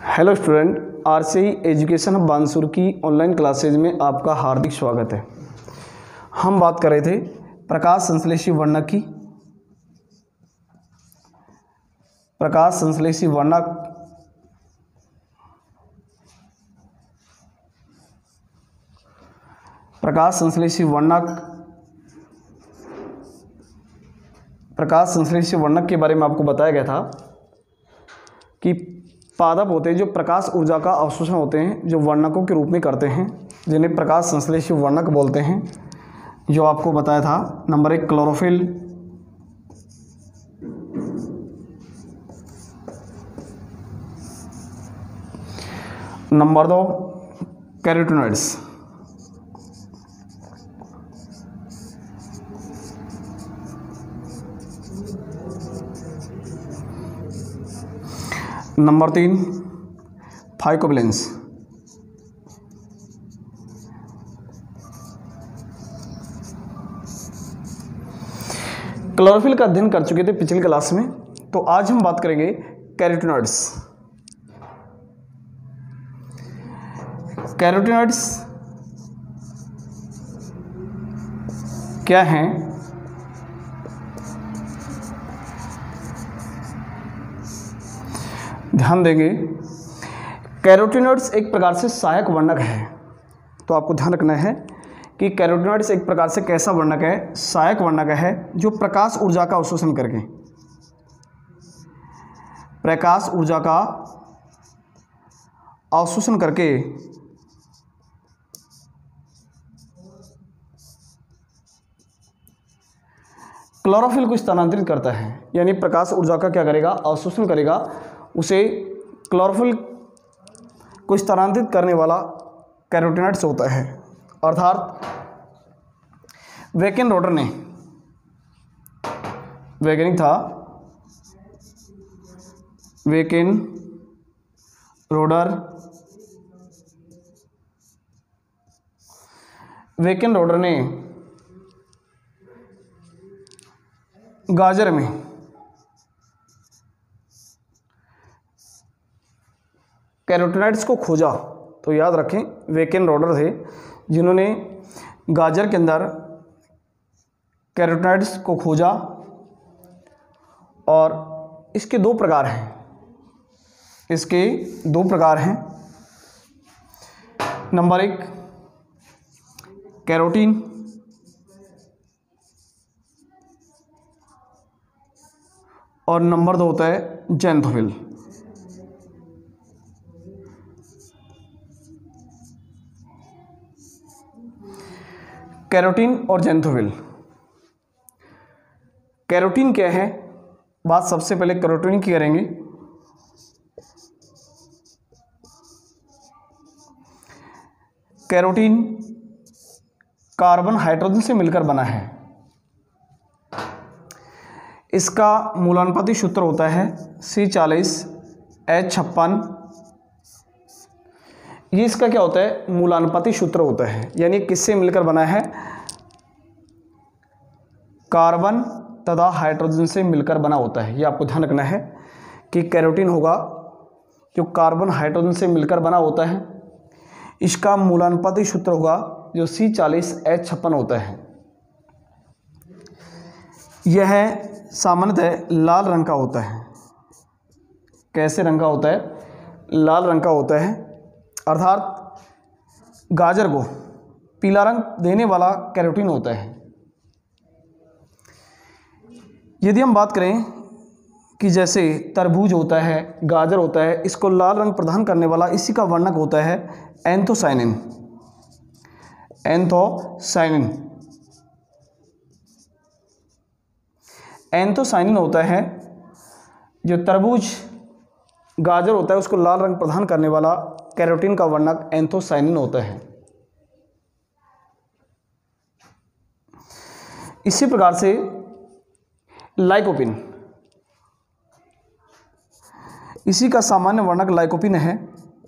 Hello student, RCI education hub Bansur की online classes में आपका हार्दिक स्वागत है। हम बात कर रहे थे प्रकाश संश्लेषी वर्णक की। प्रकाश संश्लेषी वर्णक प्रकाश संश्लेषी वर्णक के बारे में आपको बताया गया था कि पादप होते हैं जो प्रकाश ऊर्जा का अवशोषण होते हैं, जो वर्णकों के रूप में करते हैं, जिन्हें प्रकाश संश्लेषी वर्णक बोलते हैं। जो आपको बताया था, number 1 chlorophyll, number 2 carotenoids, number 3 phycobilins, chlorophyll का अध्ययन कर चुके थे पिछली क्लास में। तो आज हम बात करेंगे कैरोटीनॉइड्स। कैरोटीनॉइड्स क्या हैं? ध्यान देंगे, कैरोटीनॉइड्स एक प्रकार से सहायक वर्णक है। तो आपको ध्यान रखना है कि कैरोटीनॉइड्स एक प्रकार से कैसा वर्णक है? सहायक वर्णक है, जो प्रकाश ऊर्जा का अवशोषण करके क्लोरोफिल को स्थानांतरित करता है। यानी प्रकाश ऊर्जा का क्या करेगा? अवशोषण करेगा। उसे क्लोरोफिल को स्थानांतरित करने वाला कैरोटीनॉइड्स होता है। अर्थात वैकेन रोडर ने, वैज्ञानिक था वैकेन रोडर ने गाजर में कैरोटीनॉइड्स को खोजा। तो याद रखें, वैकेन रोडर थे जिन्होंने गाजर के अंदर कैरोटीनॉइड्स को खोजा। और इसके दो प्रकार हैं। नंबर 1 कैरोटीन, और नंबर 2 होता है ज़ैंथोफिल। कैरोटीन और ज़ैंथोफिल। कैरोटीन क्या है? बात सबसे पहले कैरोटीन की करेंगे। कैरोटीन कार्बन हाइड्रोजन से मिलकर बना है। इसका मूलानुपाती सूत्र होता है C40H56। ये इसका क्या होता है? मूलानुपाती सूत्र होता है। यानी किससे मिलकर बना है? कार्बन तथा हाइड्रोजन से मिलकर बना होता है। ये आपको ध्यान रखना है कि कैरोटीन होगा जो कार्बन हाइड्रोजन से मिलकर बना होता है। इसका मूलानुपाती सूत्र होगा जो C40H56 होता है। यह सामान्यतः लाल रंग का होता है। कैसे रंग का होता है? लाल रंग का होता है। अर्थात गाजर को पीला रंग देने वाला कैरोटीन होता है। यदि हम बात करें कि जैसे तरबूज होता है, गाजर होता है, इसको लाल रंग प्रदान करने वाला इसी का वर्णक होता है एंथोसायनिन। एंथोसायनिन होता है जो तरबूज गाजर होता है उसको लाल रंग प्रदान करने वाला कैरोटीन का वर्णक एंथोसायनिन होता है। इसी प्रकार से लाइकोपिन, इसी का सामान्य वर्णक लाइकोपिन है,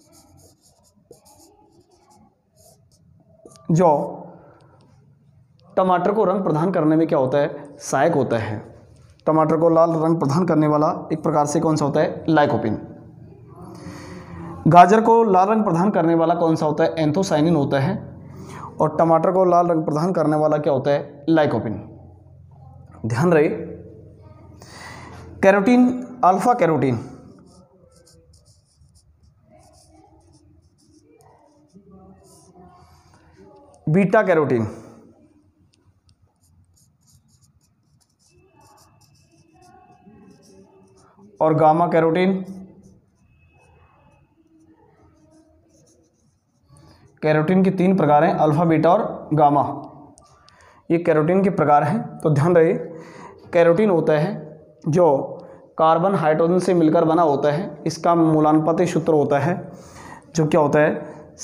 जो टमाटर को रंग प्रदान करने में क्या होता है? सहायक होता है। टमाटर को लाल रंग प्रदान करने वाला एक प्रकार से कौन सा होता है? लाइकोपिन। गाजर को लाल रंग प्रदान करने वाला कौन सा होता है? एंथोसाइनिन होता है। और टमाटर को लाल रंग प्रदान करने वाला क्या होता है? लाइकोपिन। ध्यान रहे, carotene, alpha carotene, beta carotene, और गामा कैरोटीन। कैरोटीन के 3 प्रकार हैं, अल्फा, बीटा और गामा। ये कैरोटीन के प्रकार हैं। तो ध्यान रहे, कैरोटीन होता है जो कार्बन हाइड्रोजन से मिलकर बना होता है। इसका मूलानुपाती सूत्र होता है जो क्या होता है?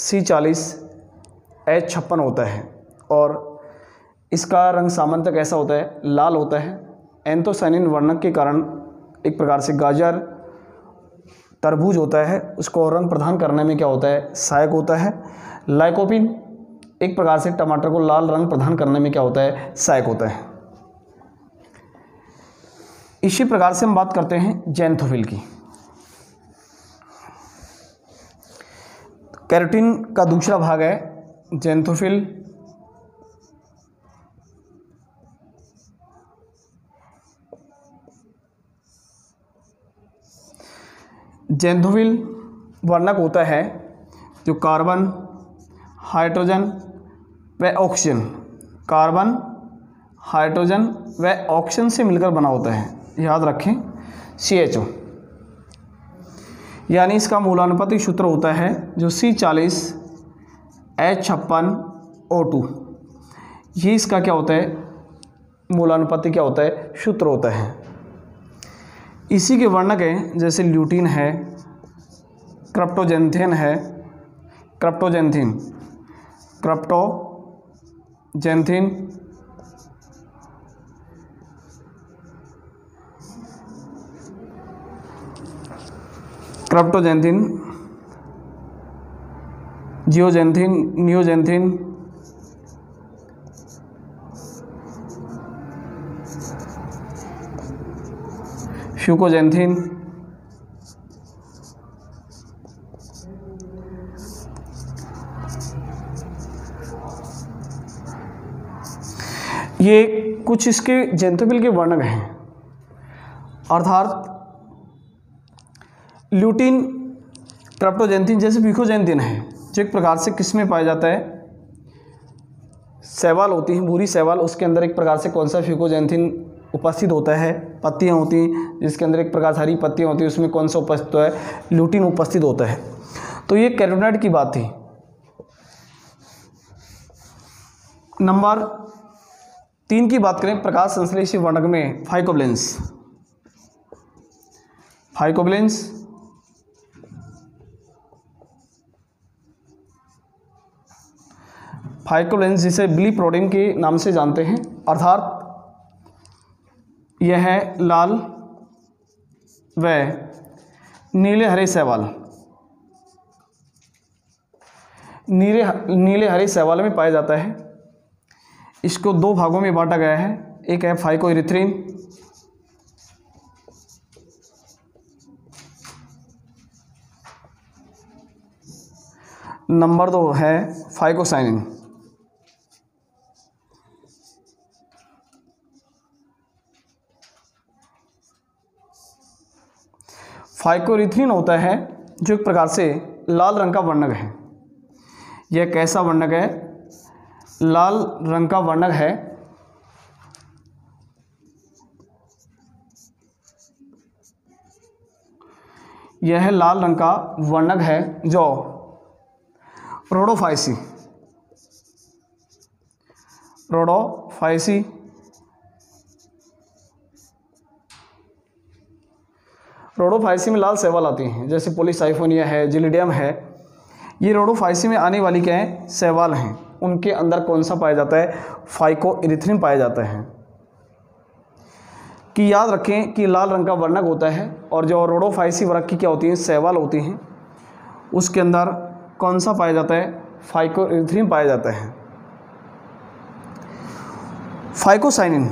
C40H56 होता है। और इसका रंग सामान्यतः कैसा होता है? लाल होता है। एंथोसाइनिन वर्णक के कारण एक प्रकार से गाजर, तरबूज होता है, उसको रंग प्रदान करने में क्या होता है? सहायक होता है। लाइकोपिन एक प्रकार से टमाटर को लाल रंग प्रदान करने में क्या होता है? सहायक होता है। इसी प्रकार से हम बात करते हैं ज़ैंथोफिल की। कैरोटीन का दूसरा भाग है ज़ैंथोफिल। ज़ैंथोफिल वर्णक होता है जो कार्बन, हाइड्रोजन व ऑक्सीजन, कार्बन, हाइड्रोजन व ऑक्सीजन से मिलकर बना होता है। याद रखें, CHO। यानी इसका मूलानुपाती सूत्र होता है जो C40H56O2। ये इसका क्या होता है? मूलानुपाती क्या होता है? सूत्र होता है। इसी के वर्णक हैं जैसे ल्यूटीन है, क्रिप्टोजेंथिन है, क्रिप्टोजेंथिन, जियोजेंथिन, नियोजेंथिन, फ्यूकोजेंथिन, ये कुछ इसके ज़ैंथोफिल के वर्णक हैं। अर्थात ल्यूटीन, क्रिप्टोजेंथिन जैसे फ्यूकोजेंथिन है जो एक प्रकार से किस में पाया जाता है? शैवाल होती हैं, भूरी शैवाल, उसके अंदर एक प्रकार से कौन सा फ्यूकोजेंथिन उपस्थित होता है? पत्तियां होती हैं जिसके अंदर एक प्रकार से हरी पत्तियां होती हैं, उसमें कौन सा उपस्थित है? ल्यूटीन उपस्थित होता है। तो ये कैरोटीनॉइड की बात थी। नंबर 3 की बात करें, प्रकाश संश्लेषी वर्णक में फाइकोवलेंस। फाइकोवलेंस जिसे बिलीप्रोटीन के नाम से जानते हैं। अर्थात यह है लाल व नीले हरे शैवाल। नीले हरे शैवाल में पाया जाता है। इसको 2 भागों में बांटा गया है। एक है फाइकोइरिथ्रिन, नंबर 2 है फाइकोसाइनिन। फाइकोइरिथ्रिन होता है जो एक प्रकार से लाल रंग का वर्णक है। यह कैसा वर्णक है? लाल रंग का वर्णक है। यह लाल रंग का वर्णक है जो रोडोफाइसी में लाल शैवाल आती हैं जैसे पॉलीसाइफोनिया है, जिलिडियम है। ये रोडोफाइसी में आने वाली क्या है? शैवाल हैं। उनके अंदर कौन सा पाया जाता है? फाइकोइरिथ्रिन पाया जाता है। कि याद रखें कि लाल रंग का वर्णक होता है और जो रोडोफाइसी वर्ग की क्या होती हैं? शैवाल होती हैं। उसके अंदर कौन सा पाया जाता है? फाइकोइरिथ्रिन पाया जाता है। फाइकोसाइनिन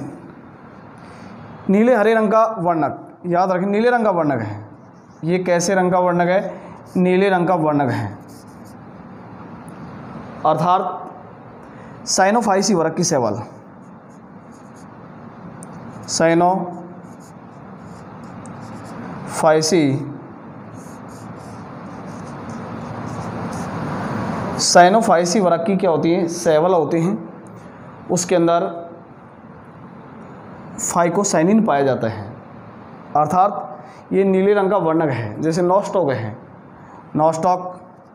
नीले हरे रंग का वर्णक, याद रखें नीले रंग का वर्णक है। ये कैसे रंग का वर्णक है? नीले रंग का वर्णक है, अर्थात साइनोफाइसी वर्ग की शैवाल, साइनोफाइसी वर्ग की क्या होती है, शैवाल होती हैं, उसके अंदर फाइकोसाइनिन पाया जाता है, अर्थात ये नीले रंग का वर्णक है। जैसे नॉस्टॉक है, नॉस्टॉक,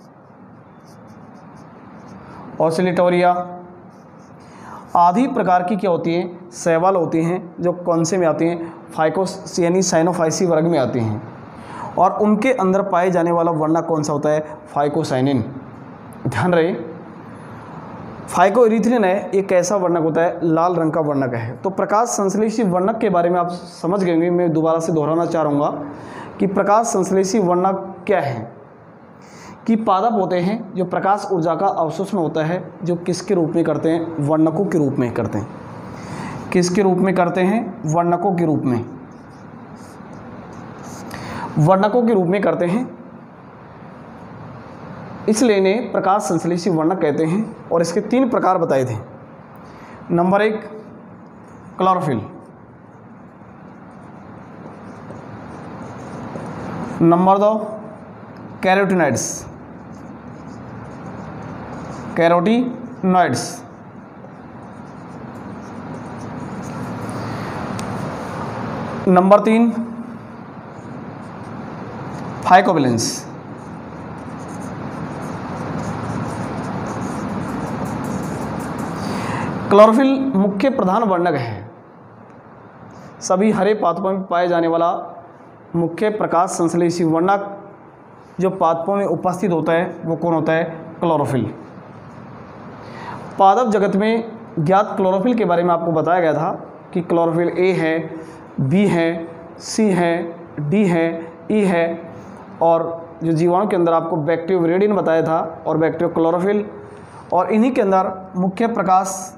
ऑसिलेटोरिया आदि प्रकार की क्या होती हैं, शैवाल होती हैं, जो कौन से में आती हैं, फाइकोस यानी साइनोफाइसी वर्ग में आती हैं, और उनके अंदर पाए जाने वाला वर्णक कौन सा होता है, फाइकोसाइनिन। ध्यान रहे, फाइकोइरिथ्रिन है, एक ऐसा वर्णक होता है, लाल रंग का वर्णक है। तो प्रकाश संश्लेषी वर्णक के बारे में आप समझ गए होंगे। मैं दोबारा से दोहराना चाहूँगा कि प्रकाश संश्लेषी वर्णक क्या है, कि पादप होते हैं जो प्रकाश ऊर्जा का अवशोषण होता है, जो किसके रूप में करते हैं, वर्णकों के रूप में करते हैं। किसके रूप में करते हैं, वर्णकों के रूप में, वर्णकों के रूप में करते हैं, इसलिए इन्हें प्रकाश संश्लेषी वर्णक कहते हैं। और इसके 3 प्रकार बताए थे। Number 1 chlorophyll, number 2 carotenoids, number 3 phycobilins. Chlorophyll मुख्य प्रधान वर्णक है, सभी हरे पादपों में पाए जाने वाला मुख्य प्रकाश संश्लेषी वर्णक जो पादपों में उपस्थित होता है वो कौन होता है, क्लोरोफिल। पादप जगत में ज्ञात क्लोरोफिल के बारे में आपको बताया गया था कि क्लोरोफिल ए है, बी है, सी है, डी है, ई है, और जो जीवाणु के अंदर आपको बैक्टीरियोविरिडिन बताया था और बैक्टीरियो क्लोरोफिल, और इन्हीं के अंदर मुख्य प्रकाश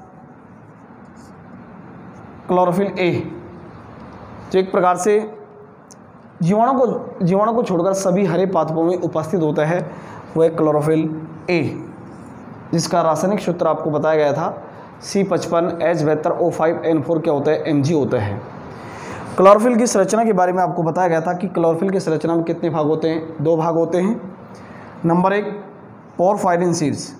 क्लोरोफिल ए, जो एक प्रकार से जीवाणु को छोड़कर सभी हरे पादपों में उपस्थित होता है, वह क्लोरोफिल ए, जिसका रासायनिक सूत्र आपको बताया गया था C55H72O5N4 क्या होता है, Mg होता है। क्लोरोफिल की संरचना के बारे में आपको बताया गया था कि क्लोरोफिल की संरचना में कितने भाग होते हैं, 2 भाग होते हैं। Number 1 porphyrin sheets,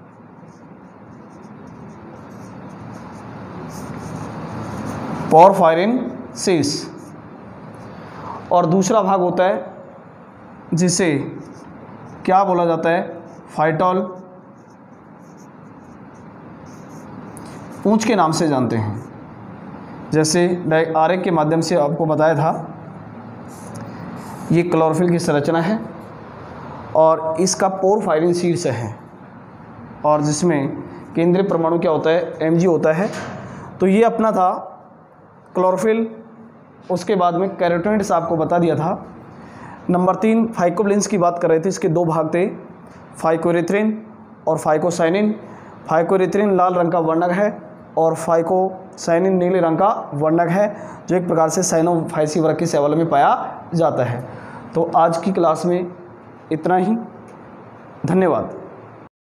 porphyrin sheets, और दूसरा भाग होता है जिसे क्या बोला जाता है, फाइटोल, पूंछ के नाम से जानते हैं। जैसे आरेख के माध्यम से आपको बताया था, ये क्लोरोफिल की संरचना है और इसका पोरफायरिन शीट्स है, और जिसमें केंद्रीय परमाणु क्या होता है, Mg होता है। तो ये अपना था क्लोरोफिल। उसके बाद में कैरोटीनॉइड्स आपको बता दिया था। नंबर 3 फाइकोवैलेंस की बात कर रहे थे, इसके 2 भाग थे, फाइकोइरिथ्रिन और फाइकोसाइनिन। फाइकोइरिथ्रिन लाल रंग का वर्णक है और फाइकोसाइनिन नीले रंग का वर्णक है, जो एक प्रकार से साइनोफाइसी वर्ग की शैवाल में पाया जाता है। तो आज की क्लास में इतना ही, धन्यवाद।